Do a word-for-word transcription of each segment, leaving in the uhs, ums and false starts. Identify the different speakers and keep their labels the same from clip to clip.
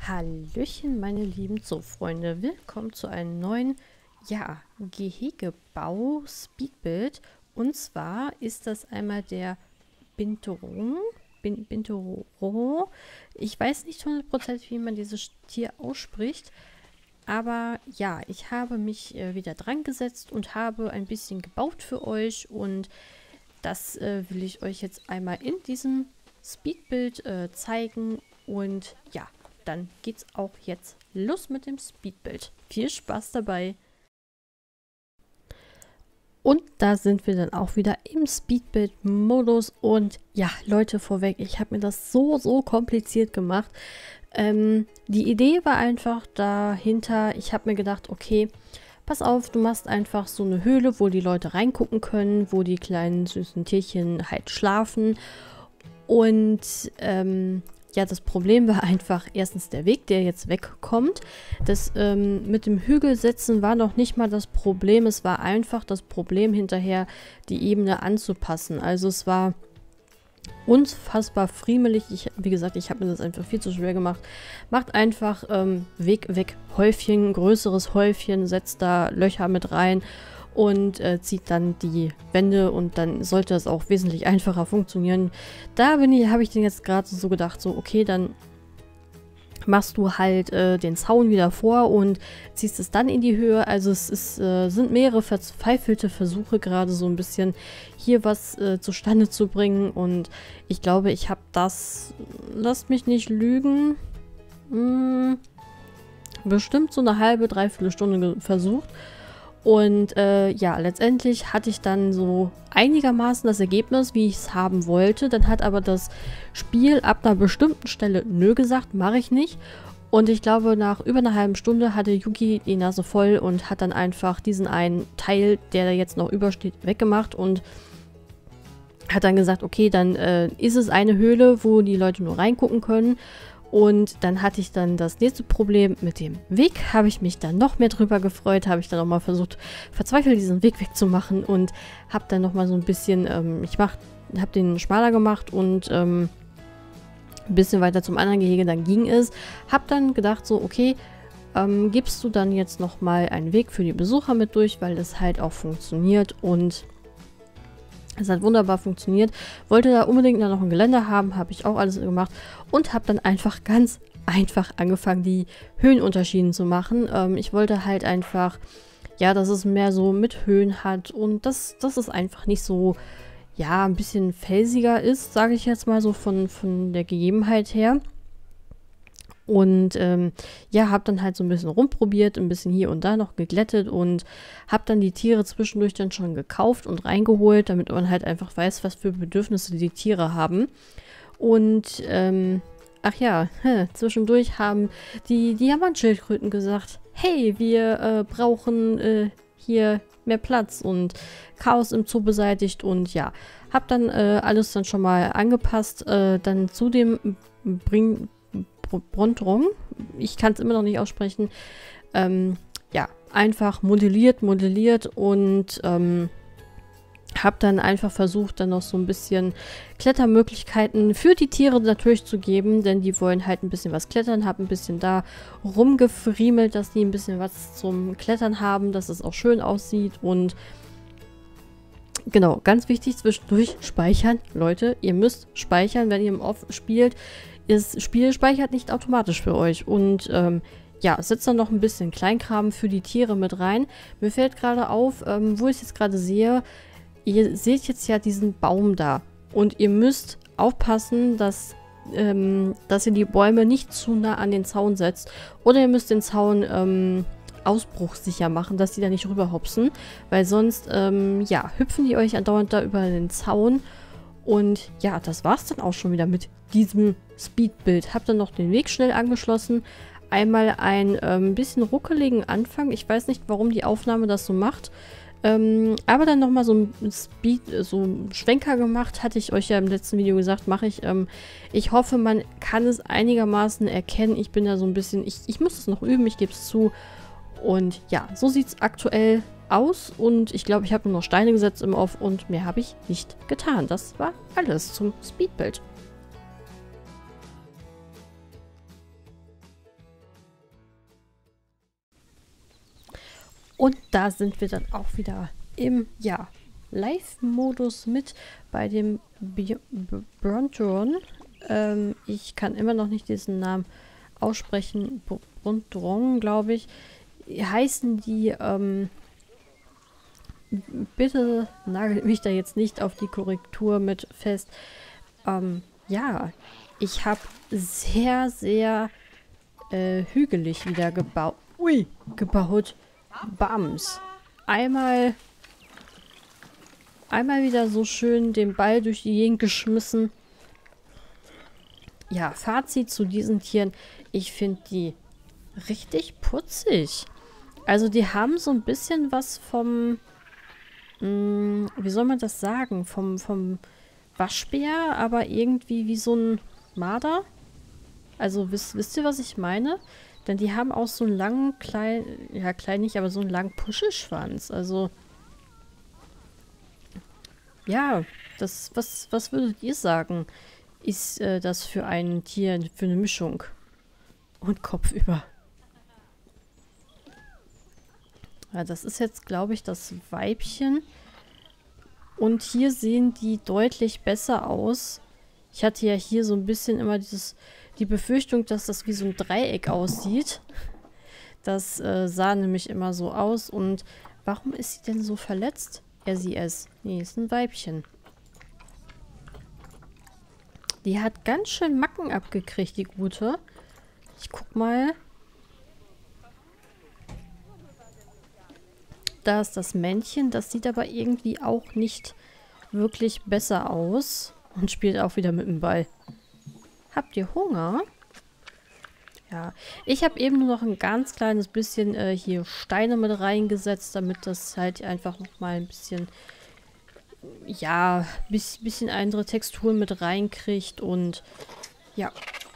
Speaker 1: Hallöchen, meine lieben Zoofreunde. Willkommen zu einem neuen, ja, Gehegebau-Speedbuild. Und zwar ist das einmal der Binturong. Bin, Binturong. Ich weiß nicht hundertprozentig, wie man dieses Tier ausspricht. Aber ja, ich habe mich äh, wieder dran gesetzt und habe ein bisschen gebaut für euch. Und das äh, will ich euch jetzt einmal in diesem Speedbuild äh, zeigen. Und ja, dann geht's auch jetzt los mit dem Speedbuild. Viel Spaß dabei! Und da sind wir dann auch wieder im Speedbuild-Modus. Und ja, Leute, vorweg, ich habe mir das so, so kompliziert gemacht. Ähm, die Idee war einfach dahinter, ich habe mir gedacht, okay, pass auf, du machst einfach so eine Höhle, wo die Leute reingucken können, wo die kleinen süßen Tierchen halt schlafen. Und ähm, ja, das Problem war einfach erstens der Weg, der jetzt wegkommt. Das ähm, mit dem Hügelsetzen war noch nicht mal das Problem. Es war einfach das Problem hinterher, die Ebene anzupassen. Also es war unfassbar friemelig. Ich, wie gesagt, ich habe mir das einfach viel zu schwer gemacht. Macht einfach ähm, Weg weg Häufchen, größeres Häufchen, setzt da Löcher mit rein und äh, zieht dann die Wände und dann sollte das auch wesentlich einfacher funktionieren. Da bin ich, habe ich den jetzt gerade so gedacht, so okay, dann machst du halt äh, den Zaun wieder vor und ziehst es dann in die Höhe. Also es ist, äh, sind mehrere verzweifelte Versuche gerade so ein bisschen hier was äh, zustande zu bringen und ich glaube, ich habe das, lasst mich nicht lügen, mh, bestimmt so eine halbe, dreiviertel Stunde versucht. Und äh, ja, letztendlich hatte ich dann so einigermaßen das Ergebnis, wie ich es haben wollte. Dann hat aber das Spiel ab einer bestimmten Stelle nö gesagt, mache ich nicht. Und ich glaube, nach über einer halben Stunde hatte Yuki die Nase voll und hat dann einfach diesen einen Teil, der da jetzt noch übersteht, weggemacht und hat dann gesagt, okay, dann äh, ist es eine Höhle, wo die Leute nur reingucken können. Und dann hatte ich dann das nächste Problem mit dem Weg. Habe ich mich dann noch mehr drüber gefreut. Habe ich dann auch mal versucht, verzweifelt diesen Weg wegzumachen. Und habe dann noch mal so ein bisschen, ähm, ich habe den schmaler gemacht und ähm, ein bisschen weiter zum anderen Gehege. Dann ging es. Habe dann gedacht so, okay, ähm, gibst du dann jetzt noch mal einen Weg für die Besucher mit durch, weil das halt auch funktioniert und es hat wunderbar funktioniert. Wollte da unbedingt noch ein Geländer haben, habe ich auch alles gemacht und habe dann einfach ganz einfach angefangen, die Höhenunterschiede zu machen. Ähm, ich wollte halt einfach, ja, dass es mehr so mit Höhen hat und dass, dass es einfach nicht so, ja, ein bisschen felsiger ist, sage ich jetzt mal so von, von der Gegebenheit her. Und ähm, ja, habe dann halt so ein bisschen rumprobiert, ein bisschen hier und da noch geglättet und habe dann die Tiere zwischendurch dann schon gekauft und reingeholt, damit man halt einfach weiß, was für Bedürfnisse die Tiere haben. Und ähm, ach ja, hä, zwischendurch haben die Diamantschildkröten gesagt, hey, wir äh, brauchen äh, hier mehr Platz und Chaos im Zoo beseitigt und ja, habe dann äh, alles dann schon mal angepasst, äh, dann zu dem bringen Brontrong, ich kann es immer noch nicht aussprechen, ähm, ja, einfach modelliert, modelliert und ähm, habe dann einfach versucht, dann noch so ein bisschen Klettermöglichkeiten für die Tiere natürlich zu geben, denn die wollen halt ein bisschen was klettern, habe ein bisschen da rumgefriemelt, dass die ein bisschen was zum Klettern haben, dass es auch schön aussieht und genau, ganz wichtig, zwischendurch speichern. Leute, ihr müsst speichern, wenn ihr im Off spielt. Das Spiel speichert nicht automatisch für euch und ähm, ja, setzt dann noch ein bisschen Kleinkram für die Tiere mit rein. Mir fällt gerade auf, ähm, wo ich es jetzt gerade sehe, ihr seht jetzt ja diesen Baum da und ihr müsst aufpassen, dass, ähm, dass ihr die Bäume nicht zu nah an den Zaun setzt oder ihr müsst den Zaun ähm, ausbruchsicher machen, dass die da nicht rüberhopsen, weil sonst, ähm, ja, hüpfen die euch andauernd da über den Zaun. Und ja, das war's dann auch schon wieder mit diesem Speedbuild. Hab dann noch den Weg schnell angeschlossen. Einmal ein ähm, bisschen ruckeligen Anfang. Ich weiß nicht, warum die Aufnahme das so macht. Ähm, aber dann nochmal so ein Speed, so ein Schwenker gemacht. Hatte ich euch ja im letzten Video gesagt, mache ich. Ähm, ich hoffe, man kann es einigermaßen erkennen. Ich bin da so ein bisschen, ich, ich muss es noch üben, ich gebe es zu. Und ja, so sieht es aktuell aus und ich glaube, ich habe nur noch Steine gesetzt im Off und mehr habe ich nicht getan. Das war alles zum Speedbuild. Und da sind wir dann auch wieder im, ja, Live-Modus mit bei dem Brontron. Ähm, ich kann immer noch nicht diesen Namen aussprechen. Brontron, glaube ich. Heißen die, ähm, bitte nagelt mich da jetzt nicht auf die Korrektur mit fest. Ähm, ja, ich habe sehr, sehr äh, hügelig wieder gebaut. Ui, gebaut. Bams. Einmal, einmal wieder so schön den Ball durch die Gegend geschmissen. Ja, Fazit zu diesen Tieren. Ich finde die richtig putzig. Also die haben so ein bisschen was vom, mh, wie soll man das sagen? Vom, vom Waschbär, aber irgendwie wie so ein Marder. Also wisst, wisst ihr, was ich meine? Denn die haben auch so einen langen, klein, ja klein nicht, aber so einen langen Puschelschwanz. Also, ja, das, was, was würdet ihr sagen? Ist äh, das für ein Tier, für eine Mischung? Und kopfüber. Ja, das ist jetzt, glaube ich, das Weibchen. Und hier sehen die deutlich besser aus. Ich hatte ja hier so ein bisschen immer dieses, die Befürchtung, dass das wie so ein Dreieck aussieht. Das äh, sah nämlich immer so aus. Und warum ist sie denn so verletzt? Er, sie, es. Nee, ist ein Weibchen. Die hat ganz schön Macken abgekriegt, die Gute. Ich guck mal. Da ist das Männchen. Das sieht aber irgendwie auch nicht wirklich besser aus. Und spielt auch wieder mit dem Ball. Habt ihr Hunger? Ja. Ich habe eben nur noch ein ganz kleines bisschen äh, hier Steine mit reingesetzt, damit das halt einfach nochmal ein bisschen, ja, bis, bisschen andere Texturen mit reinkriegt. Und ja.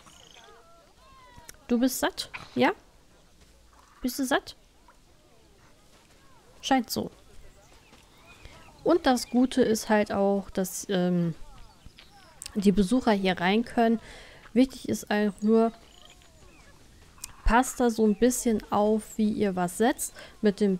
Speaker 1: Du bist satt? Ja? Bist du satt? Scheint so. Und das Gute ist halt auch, dass ähm, die Besucher hier rein können. Wichtig ist einfach nur, passt da so ein bisschen auf, wie ihr was setzt. Mit dem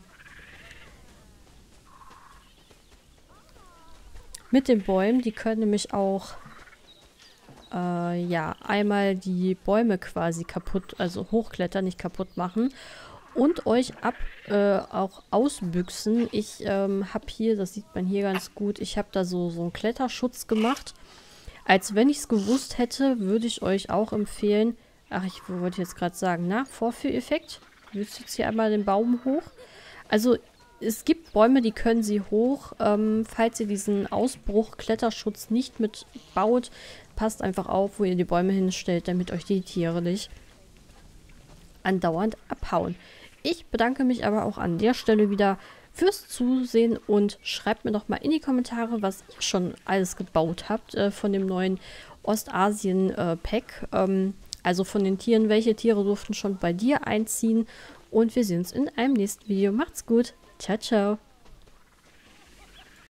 Speaker 1: mit den Bäumen, die können nämlich auch äh, ja, einmal die Bäume quasi kaputt, also hochklettern, nicht kaputt machen. Und euch ab äh, auch ausbüchsen. Ich ähm, habe hier, das sieht man hier ganz gut, ich habe da so, so einen Kletterschutz gemacht. Als wenn ich es gewusst hätte, würde ich euch auch empfehlen, ach, ich wollte jetzt gerade sagen, na, Vorführeffekt. Du willst jetzt hier einmal den Baum hoch. Also, es gibt Bäume, die können sie hoch. Ähm, falls ihr diesen Ausbruch-Kletterschutz nicht mitbaut, passt einfach auf, wo ihr die Bäume hinstellt, damit euch die Tiere nicht andauernd abhauen. Ich bedanke mich aber auch an der Stelle wieder fürs Zusehen und schreibt mir doch mal in die Kommentare, was ihr schon alles gebaut habt äh, von dem neuen Ostasien-Pack. Äh, ähm, also von den Tieren, welche Tiere durften schon bei dir einziehen. Und wir sehen uns in einem nächsten Video. Macht's gut. Ciao, ciao.